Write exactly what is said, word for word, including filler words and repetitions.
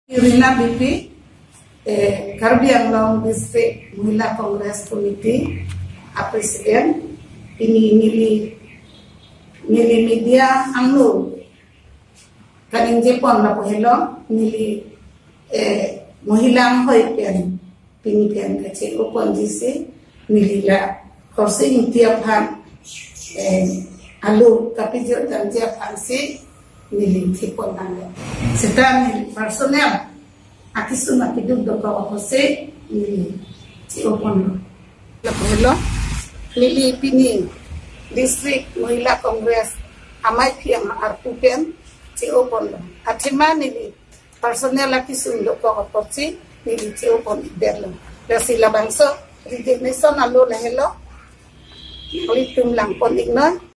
Rina Beypi, eh, Karbi Anglong District Mahila Congress Committee, a President, ini nili nili media Anglong, kaning Jepang na pohelo nili eh, Mahila hoy pian pinipian kecil upon jisi nili la Khorsing Ingti aphan eh, alu kapijot dan japhan si nili tipon nangga. Sekarang nili personel akisun akiduk doka wahose nili si opon la pohelo nili pini district Mahila Congress amai piang arpupen si opon lo atima nili personel akisun doka wahose nili si opon berlo sila bangso resignation alu lahelo ulitum lang pon ignon